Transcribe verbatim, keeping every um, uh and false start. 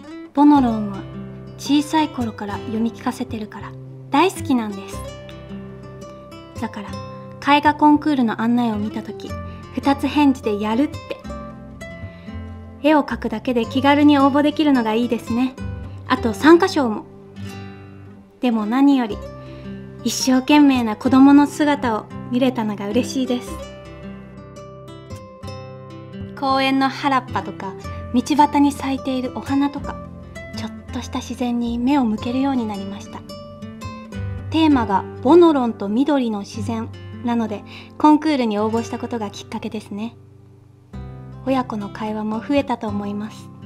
ボノロンは小さい頃から読み聞かせてるから大好きなんです。だから絵画コンクールの案内を見たとき、二つ返事でやるって。絵を描くだけで気軽に応募できるのがいいですね。あと参加賞も。でも何より一生懸命な子供の姿を見れたのが嬉しいです。公園の原っぱとか道端に咲いているお花とか、ちょっとした自然に目を向けるようになりました。テーマがボノロンと緑の自然なので、コンクールに応募したことがきっかけですね。親子の会話も増えたと思います。